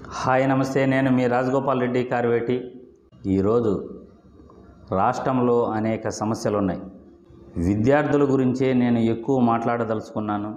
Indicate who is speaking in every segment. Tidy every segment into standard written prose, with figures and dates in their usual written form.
Speaker 1: Hi నమస్తే, నేను మీ రాజగోపాల్ రెడ్డి కార్వేటి. ఈరోజు రాష్ట్రంలో అనేక సమస్యలు ఉన్నాయి. విద్యార్థుల గురించే నేను ఎక్కువ మాట్లాడదలుచుకున్నాను.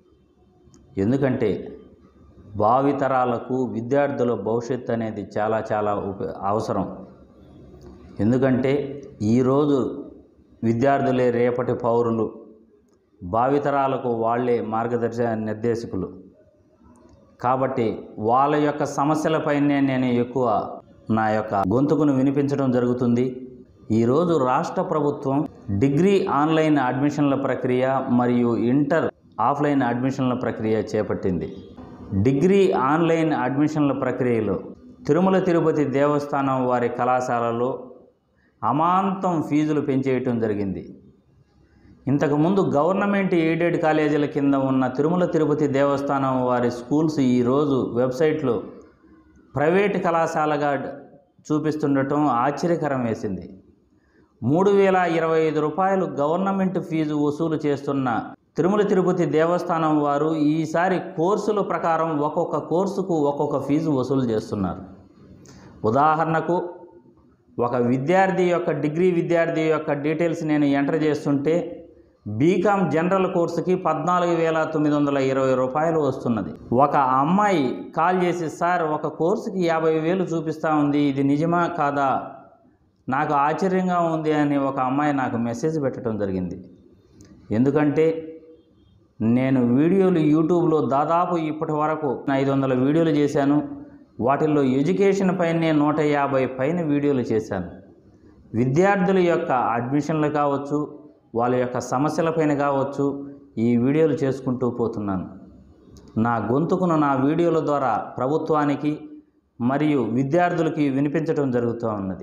Speaker 1: ఎందుకంటే భావితరాలకు విద్యార్థుల భవిష్యత్తు అనేది చాలా అవసరం. ఎందుకంటే ఈరోజు విద్యార్థులే రేపటి పౌరులు, భావితరాలకు వాళ్ళే నిర్దేశకులు. కాబట్టి వాళ్ళ యొక్క సమస్యలపైనే నేను ఎక్కువ నా యొక్క గొంతుకును వినిపించడం జరుగుతుంది. ఈరోజు రాష్ట్ర ప్రభుత్వం డిగ్రీ ఆన్లైన్ అడ్మిషన్ల ప్రక్రియ మరియు ఇంటర్ ఆఫ్లైన్ అడ్మిషన్ల ప్రక్రియ చేపట్టింది. డిగ్రీ ఆన్లైన్ అడ్మిషన్ల ప్రక్రియలో తిరుమల తిరుపతి దేవస్థానం వారి కళాశాలలో అమాంతం ఫీజులు పెంచేయటం జరిగింది. ఇంతకుముందు గవర్నమెంట్ ఎయిడెడ్ కాలేజీల కింద ఉన్న తిరుమల తిరుపతి దేవస్థానం వారి స్కూల్స్ ఈరోజు వెబ్సైట్లో ప్రైవేట్ కళాశాలగా చూపిస్తుండటం ఆశ్చర్యకరం వేసింది. 3,025 రూపాయలు గవర్నమెంట్ ఫీజు వసూలు చేస్తున్న తిరుమల తిరుపతి దేవస్థానం వారు ఈసారి కోర్సుల ప్రకారం ఒక్కొక్క కోర్సుకు ఒక్కొక్క ఫీజు వసూలు చేస్తున్నారు. ఉదాహరణకు ఒక డిగ్రీ విద్యార్థి యొక్క డీటెయిల్స్ నేను ఎంటర్ చేస్తుంటే బీకామ్ జనరల్ కోర్సుకి 14,920 రూపాయలు వస్తున్నది. ఒక అమ్మాయి కాల్ చేసి, సార్ ఒక కోర్సుకి 50,000 చూపిస్తూ ఉంది, ఇది నిజమా కాదా, నాకు ఆశ్చర్యంగా ఉంది అని ఒక అమ్మాయి నాకు మెసేజ్ పెట్టడం జరిగింది. ఎందుకంటే నేను వీడియోలు యూట్యూబ్లో దాదాపు ఇప్పటి వరకు 500 వీడియోలు చేశాను. వాటిల్లో ఎడ్యుకేషన్ పైనే 150 పైన వీడియోలు చేశాను. విద్యార్థుల యొక్క అడ్మిషన్లు కావచ్చు, వాళ్ళ యొక్క సమస్యలపైన కావచ్చు, ఈ వీడియోలు చేసుకుంటూ పోతున్నాను. నా గొంతుకును నా వీడియోల ద్వారా ప్రభుత్వానికి మరియు విద్యార్థులకి వినిపించడం జరుగుతూ ఉన్నది.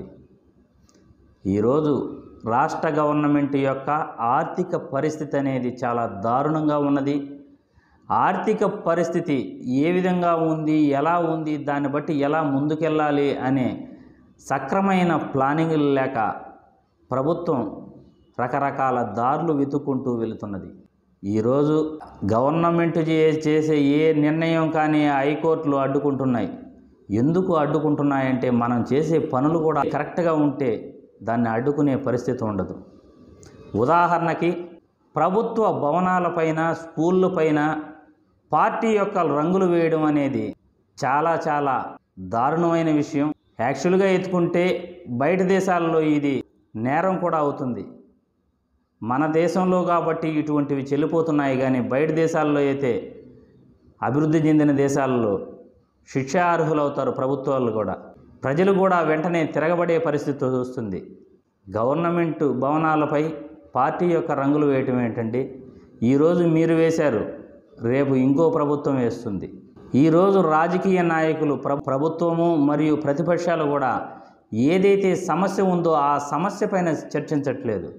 Speaker 1: ఈరోజు రాష్ట్ర గవర్నమెంట్ యొక్క ఆర్థిక పరిస్థితి అనేది చాలా దారుణంగా ఉన్నది. ఆర్థిక పరిస్థితి ఏ విధంగా ఉంది, ఎలా ఉంది, దాన్ని బట్టి ఎలా ముందుకెళ్ళాలి అనే సక్రమైన ప్లానింగ్ లేక ప్రభుత్వం రకరకాల దారులు వెతుక్కుంటూ వెళుతున్నది. ఈరోజు గవర్నమెంట్ చేసే ఏ నిర్ణయం కానీ హైకోర్టులు అడ్డుకుంటున్నాయి. ఎందుకు అడ్డుకుంటున్నాయంటే మనం చేసే పనులు కూడా కరెక్ట్గా ఉంటే దాన్ని అడ్డుకునే పరిస్థితి ఉండదు. ఉదాహరణకి ప్రభుత్వ భవనాలపైన, స్కూళ్ళపైన పార్టీ యొక్క రంగులు వేయడం అనేది చాలా దారుణమైన విషయం. యాక్చువల్గా ఎత్తుకుంటే బయట దేశాల్లో ఇది నేరం కూడా అవుతుంది. మన దేశంలో కాబట్టి ఇటువంటివి చెల్లిపోతున్నాయి, కానీ బయట దేశాల్లో అయితే, అభివృద్ధి చెందిన దేశాల్లో శిక్షార్హులవుతారు ప్రభుత్వాలు కూడా. ప్రజలు కూడా వెంటనే తిరగబడే పరిస్థితి వస్తుంది. గవర్నమెంట్ భవనాలపై పార్టీ యొక్క రంగులు వేయటం ఏంటంటే, ఈరోజు మీరు వేశారు, రేపు ఇంకో ప్రభుత్వం వేస్తుంది. ఈరోజు రాజకీయ నాయకులు, ప్రభుత్వము మరియు ప్రతిపక్షాలు కూడా ఏదైతే సమస్య ఉందో ఆ సమస్య పైన చర్చించట్లేదు.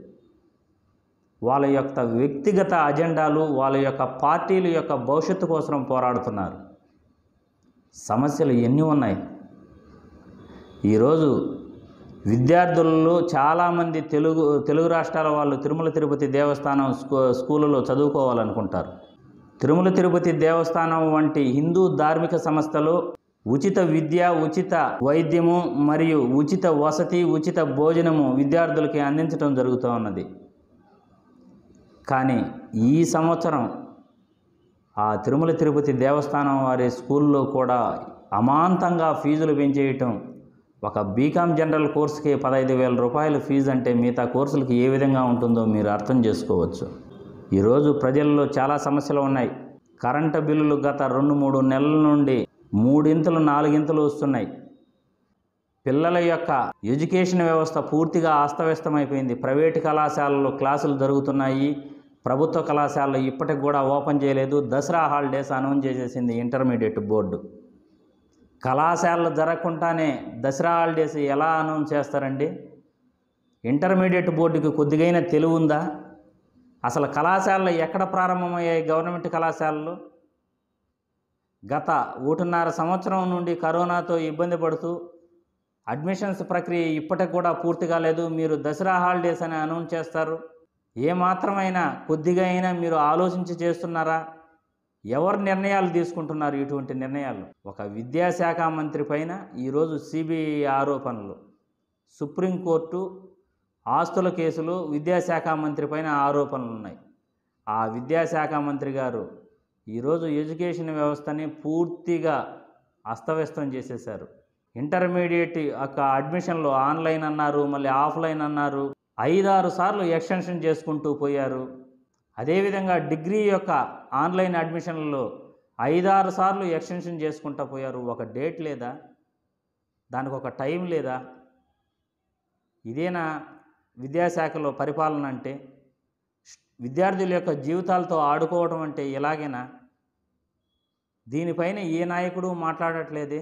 Speaker 1: వాళ్ళ యొక్క వ్యక్తిగత అజెండాలు, వాళ్ళ యొక్క పార్టీల యొక్క భవిష్యత్తు కోసం పోరాడుతున్నారు. సమస్యలు ఎన్ని ఉన్నాయి. ఈరోజు విద్యార్థులలో చాలామంది తెలుగు రాష్ట్రాల వాళ్ళు తిరుమల తిరుపతి దేవస్థానం స్కూళ్ళలో చదువుకోవాలనుకుంటారు. తిరుమల తిరుపతి దేవస్థానం వంటి హిందూ ధార్మిక సంస్థలు ఉచిత విద్య, ఉచిత వైద్యము మరియు ఉచిత వసతి, ఉచిత భోజనము విద్యార్థులకి అందించడం జరుగుతూ ఉన్నది. కానీ ఈ సంవత్సరం ఆ తిరుమల తిరుపతి దేవస్థానం వారి స్కూల్లో కూడా అమాంతంగా ఫీజులు పెంచేయటం. ఒక బీకామ్ జనరల్ కోర్సుకి 15,000 రూపాయలు ఫీజు అంటే మిగతా కోర్సులకి ఏ విధంగా ఉంటుందో మీరు అర్థం చేసుకోవచ్చు. ఈరోజు ప్రజల్లో చాలా సమస్యలు ఉన్నాయి. కరెంటు బిల్లులు గత 2-3 నెలల నుండి 3-4 వస్తున్నాయి. పిల్లల యొక్క ఎడ్యుకేషన్ వ్యవస్థ పూర్తిగా అస్తవ్యస్తమైపోయింది. ప్రైవేటు కళాశాలలో క్లాసులు జరుగుతున్నాయి, ప్రభుత్వ కళాశాలలో ఇప్పటికి కూడా ఓపెన్ చేయలేదు. దసరా హాలిడేస్ అనౌన్స్ చేసేసింది ఇంటర్మీడియట్ బోర్డు. కళాశాలలు జరగకుండానే దసరా హాలిడేస్ ఎలా అనౌన్స్ చేస్తారండి? ఇంటర్మీడియట్ బోర్డుకి కొద్దిగైనా తెలివి ఉందా? అసలు కళాశాలలు ఎక్కడ ప్రారంభమయ్యాయి? గవర్నమెంట్ కళాశాలలు గత 1.5 సంవత్సరం నుండి కరోనాతో ఇబ్బంది పడుతూ అడ్మిషన్స్ ప్రక్రియ ఇప్పటికి కూడా పూర్తి కాలేదు. మీరు దసరా హాలిడేస్ అని అనౌన్స్ చేస్తారు. ఏమాత్రమైనా కొద్దిగా అయినా మీరు ఆలోచించి చేస్తున్నారా? ఎవరు నిర్ణయాలు తీసుకుంటున్నారు ఇటువంటి నిర్ణయాలు? ఒక విద్యాశాఖ మంత్రి పైన ఈరోజు సిబిఐ ఆరోపణలు, సుప్రీంకోర్టు ఆస్తుల కేసులు, విద్యాశాఖ మంత్రి పైన ఆరోపణలు ఉన్నాయి. ఆ విద్యాశాఖ మంత్రి గారు ఈరోజు ఎడ్యుకేషన్ వ్యవస్థని పూర్తిగా అస్తవ్యస్తం చేసేశారు. ఇంటర్మీడియట్ యొక్క అడ్మిషన్లు ఆన్లైన్ అన్నారు, మళ్ళీ ఆఫ్లైన్ అన్నారు, 5-6 సార్లు ఎక్స్టెన్షన్ చేసుకుంటూ పోయారు. అదేవిధంగా డిగ్రీ యొక్క ఆన్లైన్ అడ్మిషన్లలో 5-6 సార్లు ఎక్స్టెన్షన్ చేసుకుంటూ పోయారు. ఒక డేట్ లేదా? దానికి ఒక టైం లేదా? ఇదేనా విద్యాశాఖలో పరిపాలన అంటే? విద్యార్థుల యొక్క జీవితాలతో ఆడుకోవడం అంటే ఇలాగేనా? దీనిపైన ఏ నాయకుడు మాట్లాడట్లేదే,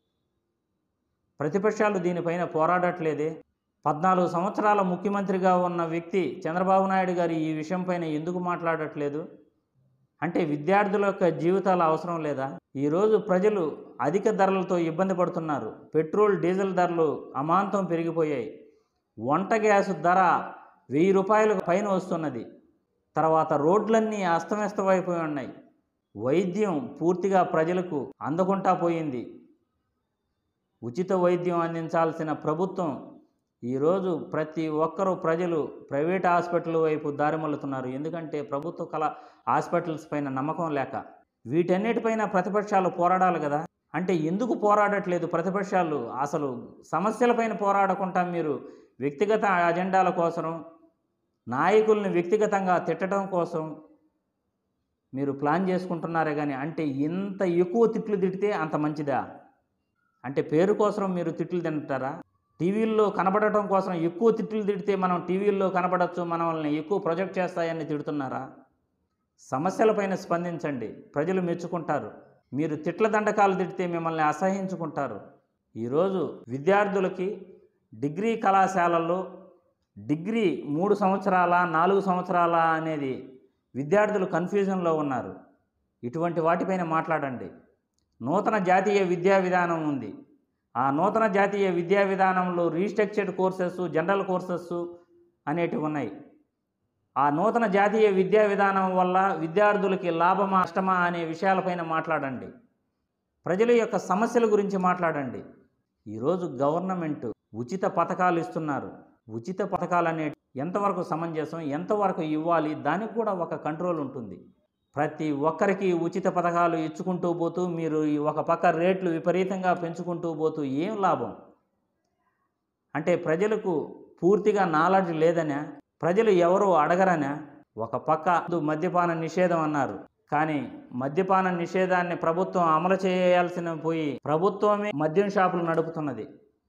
Speaker 1: ప్రతిపక్షాలు దీనిపైన పోరాడట్లేదే. 14 సంవత్సరాల ముఖ్యమంత్రిగా ఉన్న వ్యక్తి చంద్రబాబు నాయుడు గారు ఈ విషయం పైన ఎందుకు మాట్లాడట్లేదు? అంటే విద్యార్థుల యొక్క జీవితాల అవసరం లేదా? ఈరోజు ప్రజలు అధిక ధరలతో ఇబ్బంది పడుతున్నారు. పెట్రోల్, డీజిల్ ధరలు అమాంతం పెరిగిపోయాయి. వంట గ్యాస్ ధర 1000 రూపాయలకు పైన వస్తున్నది. తర్వాత రోడ్లన్నీ అస్తవ్యస్తమైపోయి ఉన్నాయి. వైద్యం పూర్తిగా ప్రజలకు అందకుండా పోయింది. ఉచిత వైద్యం అందించాల్సిన ప్రభుత్వం ఈరోజు ప్రతి ఒక్కరూ ప్రజలు ప్రైవేట్ హాస్పిటల్ వైపు దారిమల్లుతున్నారు. ఎందుకంటే ప్రభుత్వ హాస్పిటల్స్ పైన నమ్మకం లేక. వీటన్నిటిపైన ప్రతిపక్షాలు పోరాడాలి కదా. అంటే ఎందుకు పోరాడట్లేదు ప్రతిపక్షాలు? అసలు సమస్యలపైన పోరాడకుండా మీరు వ్యక్తిగత అజెండాల కోసం, నాయకుల్ని వ్యక్తిగతంగా తిట్టడం కోసం మీరు ప్లాన్ చేసుకుంటున్నారే కానీ, అంటే ఇంత ఎక్కువ తిట్లు తిడితే అంత మంచిదా? అంటే పేరు కోసం మీరు తిట్లు తింటారా? టీవీల్లో కనబడటం కోసం ఎక్కువ తిట్లు తిడితే మనం టీవీల్లో కనబడచ్చు, మనల్ని ఎక్కువ ప్రొజెక్ట్ చేస్తాయని తిడుతున్నారా? సమస్యలపైన స్పందించండి, ప్రజలు మెచ్చుకుంటారు. మీరు తిట్ల దండకాలు తిడితే మిమ్మల్ని అసహించుకుంటారు. ఈరోజు విద్యార్థులకి డిగ్రీ కళాశాలల్లో డిగ్రీ 3 సంవత్సరాల 4 సంవత్సరాల అనేది విద్యార్థులు కన్ఫ్యూజన్లో ఉన్నారు. ఇటువంటి వాటిపైన మాట్లాడండి. నూతన జాతీయ విద్యా విధానం ఉంది. ఆ నూతన జాతీయ విద్యా విధానంలో రీస్ట్రక్చర్డ్ కోర్సెస్, జనరల్ కోర్సెస్ అనేటివి ఉన్నాయి. ఆ నూతన జాతీయ విద్యా విధానం వల్ల విద్యార్థులకి లాభమా నష్టమా అనే విషయాలపైన మాట్లాడండి. ప్రజల యొక్క సమస్యల గురించి మాట్లాడండి. ఈరోజు గవర్నమెంట్ ఉచిత పథకాలు ఇస్తున్నారు. ఉచిత పథకాలు అనేవి ఎంతవరకు సమంజసం, ఎంతవరకు ఇవ్వాలి, దానికి కూడా ఒక కంట్రోల్ ఉంటుంది. ప్రతి ఒక్కరికి ఉచిత పథకాలు ఇచ్చుకుంటూ పోతూ మీరు ఒక పక్క రేట్లు విపరీతంగా పెంచుకుంటూ పోతూ ఏం లాభం? అంటే ప్రజలకు పూర్తిగా నాలెడ్జ్ లేదనా? ప్రజలు ఎవరు అడగరనా? ఒక పక్క మద్యపాన నిషేధం అన్నారు, కానీ మద్యపాన నిషేధాన్ని ప్రభుత్వం అమలు చేయాల్సిన పోయి ప్రభుత్వమే మద్యం షాపులు నడుపుతున్నది.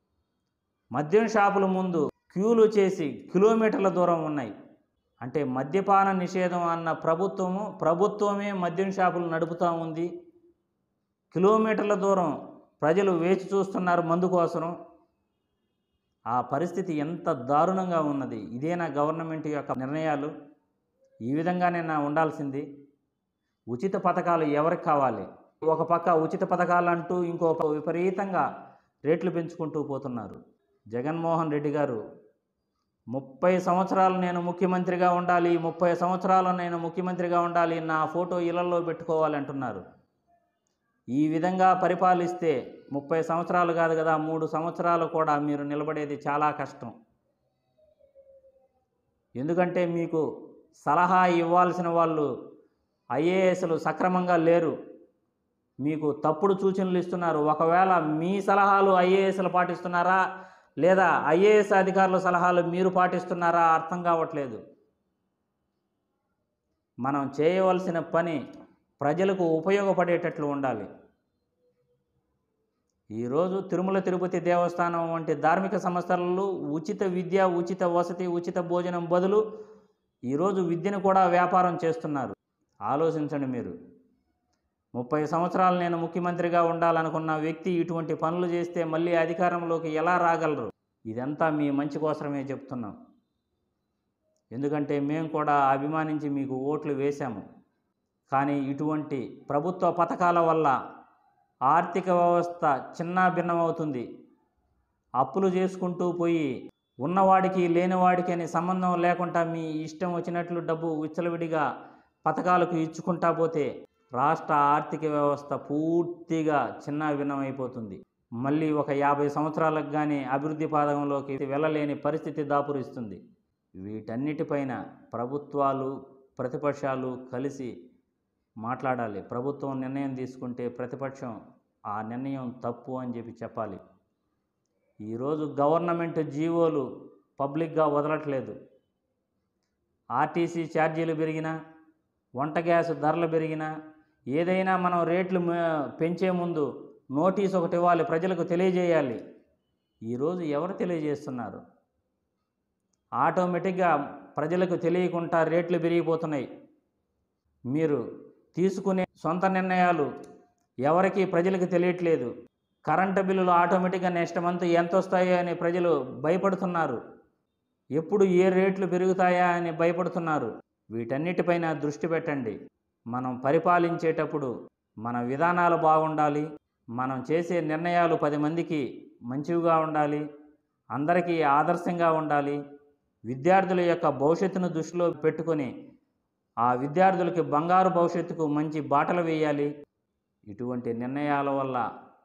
Speaker 1: మద్యం షాపుల ముందు క్యూలు చేసి కిలోమీటర్ల దూరం ఉన్నాయి. అంటే మద్యపాన నిషేధం అన్న ప్రభుత్వమే మద్యం షాపులు నడుపుతూ ఉంది. కిలోమీటర్ల దూరం ప్రజలు వేచి చూస్తున్నారు మందు కోసం. ఆ పరిస్థితి ఎంత దారుణంగా ఉన్నది. ఇదేనా గవర్నమెంట్ యొక్క నిర్ణయాలు? ఈ విధంగానే ఉండాల్సింది. ఉచిత పథకాలు ఎవరికి కావాలి? ఒక పక్క ఉచిత పథకాలు అంటూ ఇంకొక విపరీతంగా రేట్లు పెంచుకుంటూ పోతున్నారు. జగన్మోహన్ రెడ్డి గారు 30 సంవత్సరాలు నేను ముఖ్యమంత్రిగా ఉండాలి, 30 సంవత్సరాలు నేను ముఖ్యమంత్రిగా ఉండాలి, నా ఫోటో ఇళ్లలో పెట్టుకోవాలి అంటున్నారు. ఈ విధంగా పరిపాలిస్తే 30 సంవత్సరాలు కాదు కదా, 3 సంవత్సరాలు కూడా మీరు నిలబడేది చాలా కష్టం. ఎందుకంటే మీకు సలహా ఇవ్వాల్సిన వాళ్ళు ఐఏఎస్లు సక్రమంగా లేరు. మీకు తప్పుడు సూచనలు ఇస్తున్నారు. ఒకవేళ మీ సలహాలు ఐఏఎస్లు పాటిస్తున్నారా లేదా ఐఏఎస్ అధికారుల సలహాలు మీరు పాటిస్తున్నారా అర్థం కావట్లేదు. మనం చేయవలసిన పని ప్రజలకు ఉపయోగపడేటట్లు ఉండాలి. ఈరోజు తిరుమల తిరుపతి దేవస్థానం వంటి ధార్మిక సంస్థలలో ఉచిత విద్య, ఉచిత వసతి, ఉచిత భోజనం బదులు ఈరోజు విద్యను కూడా వ్యాపారం చేస్తున్నారు. ఆలోచించండి మీరు. 30 సంవత్సరాలు నేను ముఖ్యమంత్రిగా ఉండాలనుకున్న వ్యక్తి ఇటువంటి పనులు చేస్తే మళ్ళీ అధికారంలోకి ఎలా రాగలరు? ఇదంతా మీ మంచి కోసమే చెప్తున్నాం. ఎందుకంటే మేము కూడా అభిమానించి మీకు ఓట్లు వేశాము. కానీ ఇటువంటి ప్రభుత్వ పథకాల వల్ల ఆర్థిక వ్యవస్థ చిన్నాభిన్నమవుతుంది. అప్పులు చేసుకుంటూ పోయి ఉన్నవాడికి లేనివాడికి అని సంబంధం లేకుండా మీ ఇష్టం వచ్చినట్లు డబ్బు విచ్చలవిడిగా పథకాలకు ఇచ్చుకుంటా పోతే రాష్ట్ర ఆర్థిక వ్యవస్థ పూర్తిగా చిన్నాభిన్నమైపోతుంది. మళ్ళీ ఒక 50 సంవత్సరాలకు కానీ అభివృద్ధి పాదంలోకి వెళ్ళలేని పరిస్థితి దాపురిస్తుంది. వీటన్నిటిపైన ప్రభుత్వాలు, ప్రతిపక్షాలు కలిసి మాట్లాడాలి. ప్రభుత్వం నిర్ణయం తీసుకుంటే ప్రతిపక్షం ఆ నిర్ణయం తప్పు అని చెప్పాలి. ఈరోజు గవర్నమెంట్ జీవోలు పబ్లిక్గా వదలట్లేదు. ఆర్టీసీ ఛార్జీలు పెరిగినా, వంట గ్యాస్ ధరలు పెరిగినా, ఏదైనా మనం రేట్లు పెంచే ముందు నోటీస్ ఒకటి ఇవ్వాలి, ప్రజలకు తెలియజేయాలి. ఈరోజు ఎవరు తెలియజేస్తున్నారు? ఆటోమేటిక్గా ప్రజలకు తెలియకుండా రేట్లు పెరిగిపోతున్నాయి. మీరు తీసుకునే సొంత నిర్ణయాలు ఎవరికి ప్రజలకు తెలియట్లేదు. కరెంటు బిల్లులు ఆటోమేటిక్గా నెక్స్ట్ మంత్ ఎంత వస్తాయో అని ప్రజలు భయపడుతున్నారు. ఎప్పుడు ఏ రేట్లు పెరుగుతాయా అని భయపడుతున్నారు. వీటన్నిటిపైన దృష్టి పెట్టండి. మనం పరిపాలించేటప్పుడు మన విధానాలు బాగుండాలి. మనం చేసే నిర్ణయాలు 10 మందికి మంచివిగా ఉండాలి, అందరికీ ఆదర్శంగా ఉండాలి. విద్యార్థుల యొక్క భవిష్యత్తును దృష్టిలో పెట్టుకొని ఆ విద్యార్థులకి బంగారు భవిష్యత్తుకు మంచి బాటలు వేయాలి. ఇటువంటి నిర్ణయాల వల్ల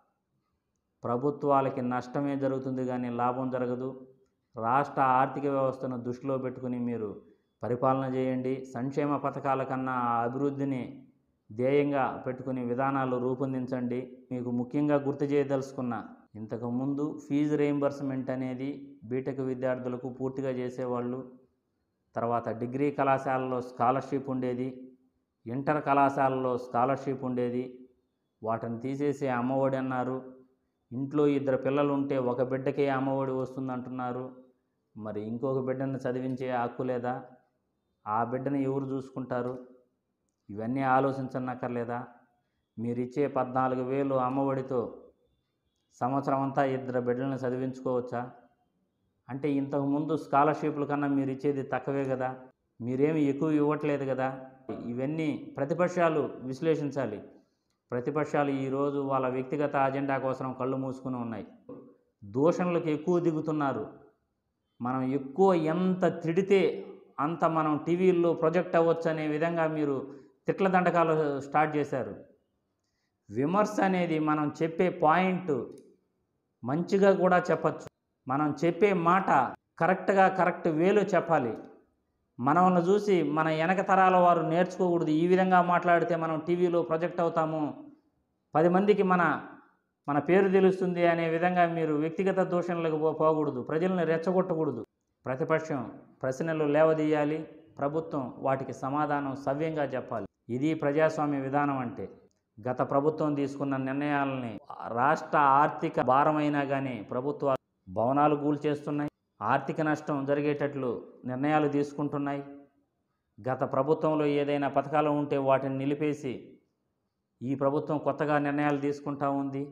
Speaker 1: ప్రభుత్వాలకి నష్టమే జరుగుతుంది కానీ లాభం జరగదు. రాష్ట్ర ఆర్థిక వ్యవస్థను దృష్టిలో పెట్టుకుని మీరు పరిపాలన చేయండి. సంక్షేమ పథకాల కన్నా అభివృద్ధిని ధ్యేయంగా పెట్టుకుని విధానాలు రూపొందించండి. మీకు ముఖ్యంగా గుర్తు చేయదలుచుకున్న, ఇంతకుముందు ఫీజు రీయింబర్స్మెంట్ అనేది బీటెక్ విద్యార్థులకు పూర్తిగా చేసేవాళ్ళు. తర్వాత డిగ్రీ కళాశాలలో స్కాలర్షిప్ ఉండేది, ఇంటర్ కళాశాలలో స్కాలర్షిప్ ఉండేది. వాటిని తీసేసి అమ్మఒడి అన్నారు. ఇంట్లో 2 పిల్లలు ఉంటే ఒక బిడ్డకే అమ్మఒడి వస్తుందంటున్నారు. మరి ఇంకొక బిడ్డను చదివించే హక్కు లేదా? ఆ బిడ్డను ఎవరు చూసుకుంటారు? ఇవన్నీ ఆలోచించనక్కర్లేదా? మీరిచ్చే 14,000 అమ్మఒడితో సంవత్సరం అంతా 2 బిడ్డలను చదివించుకోవచ్చా? అంటే ఇంతకుముందు స్కాలర్షిప్ల కన్నా మీరు ఇచ్చేది తక్కువే కదా, మీరేమి ఎక్కువ ఇవ్వట్లేదు కదా. ఇవన్నీ ప్రతిపక్షాలు విశ్లేషించాలి. ప్రతిపక్షాలు ఈరోజు వాళ్ళ వ్యక్తిగత అజెండా కోసం కళ్ళు మూసుకుని ఉన్నాయి. దూషణలకు ఎక్కువ దిగుతున్నారు. మనం ఎక్కువ ఎంత తిడితే అంత మనం టీవీల్లో ప్రొజెక్ట్ అవ్వచ్చు అనే విధంగా మీరు తిట్ల దండకాలు స్టార్ట్ చేశారు. విమర్శ అనేది మనం చెప్పే పాయింట్ మంచిగా కూడా చెప్పచ్చు. మనం చెప్పే మాట కరెక్ట్ వేలో చెప్పాలి. మనల్ని చూసి మన వెనక తరాల వారు నేర్చుకోకూడదు. ఈ విధంగా మాట్లాడితే మనం టీవీలో ప్రొజెక్ట్ అవుతాము, 10 మందికి మన పేరు తెలుస్తుంది అనే విధంగా మీరు వ్యక్తిగత దూషణలకు పోకూడదు. ప్రజలను రెచ్చగొట్టకూడదు. ప్రతిపక్షం ప్రశ్నలు లేవదీయాలి, ప్రభుత్వం వాటికి సమాధానం సవ్యంగా చెప్పాలి. ఇది ప్రజాస్వామ్య విధానం అంటే. గత ప్రభుత్వం తీసుకున్న నిర్ణయాలని రాష్ట్ర ఆర్థిక భారమైనా కానీ ప్రభుత్వాలు భవనాలు కూల్చేస్తున్నాయి, ఆర్థిక నష్టం జరిగేటట్లు నిర్ణయాలు తీసుకుంటున్నాయి. గత ప్రభుత్వంలో ఏదైనా పథకాలు ఉంటే వాటిని నిలిపేసి ఈ ప్రభుత్వం కొత్తగా నిర్ణయాలు తీసుకుంటూ ఉంది.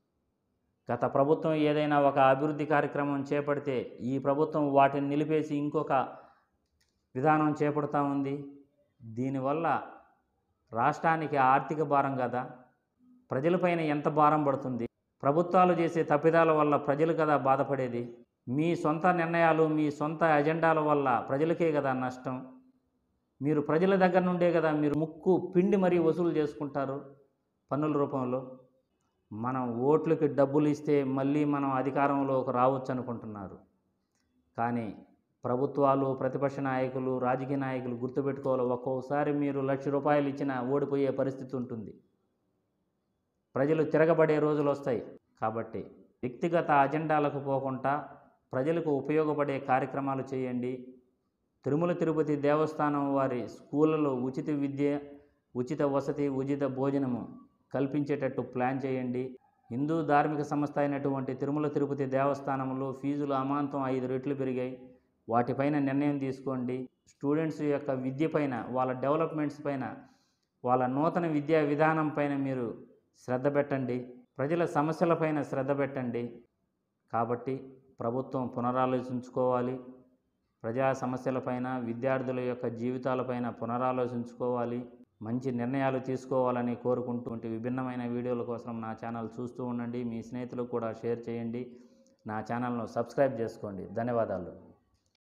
Speaker 1: గత ప్రభుత్వం ఏదైనా ఒక అభివృద్ధి కార్యక్రమం చేపడితే ఈ ప్రభుత్వం వాటిని నిలిపేసి ఇంకొక విధానం చేపడుతూ ఉంది. దీనివల్ల రాష్ట్రానికి ఆర్థిక భారం కదా, ప్రజలపైన ఎంత భారం పడుతుంది? ప్రభుత్వాలు చేసే తప్పిదాల వల్ల ప్రజలు కదా బాధపడేది. మీ సొంత నిర్ణయాలు, మీ సొంత ఎజెండాల వల్ల ప్రజలకే కదా నష్టం. మీరు ప్రజల దగ్గర నుండే కదా మీరు ముక్కు పిండి మరీ వసూలు చేసుకుంటారు పన్నుల రూపంలో. మనం ఓట్లకి డబ్బులు ఇస్తే మళ్ళీ మనం అధికారంలోకి రావచ్చు అనుకుంటున్నారు. కానీ ప్రభుత్వాలు, ప్రతిపక్ష నాయకులు, రాజకీయ నాయకులు గుర్తుపెట్టుకోవాలి, ఒక్కోసారి మీరు ₹1,00,000 ఇచ్చినా ఓడిపోయే పరిస్థితి ఉంటుంది. ప్రజలు తిరగబడే రోజులు వస్తాయి. కాబట్టి వ్యక్తిగత అజెండాలకు పోకుండా ప్రజలకు ఉపయోగపడే కార్యక్రమాలు చేయండి. తిరుమల తిరుపతి దేవస్థానం వారి స్కూళ్ళలో ఉచిత విద్య, ఉచిత వసతి, ఉచిత భోజనము కల్పించేటట్టు ప్లాన్ చేయండి. హిందూ ధార్మిక సంస్థ అయినటువంటి తిరుమల తిరుపతి దేవస్థానంలో ఫీజులు అమాంతం 5 రెట్లు పెరిగాయి. వాటిపైన నిర్ణయం తీసుకోండి. స్టూడెంట్స్ యొక్క విద్య పైన, వాళ్ళ డెవలప్మెంట్స్ పైన, వాళ్ళ నూతన విద్యా విధానం పైన మీరు శ్రద్ధ పెట్టండి. ప్రజల సమస్యలపైన శ్రద్ధ పెట్టండి. కాబట్టి ప్రభుత్వం పునరాలోచించుకోవాలి. ప్రజా సమస్యలపైన, విద్యార్థుల యొక్క జీవితాలపైన పునరాలోచించుకోవాలి. మంచి నిర్ణయాలు తీసుకోవాలని కోరుకుంటూ విభిన్నమైన వీడియోల కోసం నా ఛానల్ చూస్తూ ఉండండి. మీ స్నేహితులకు కూడా షేర్ చేయండి. నా ఛానల్ను సబ్స్క్రైబ్ చేసుకోండి. ధన్యవాదాలు.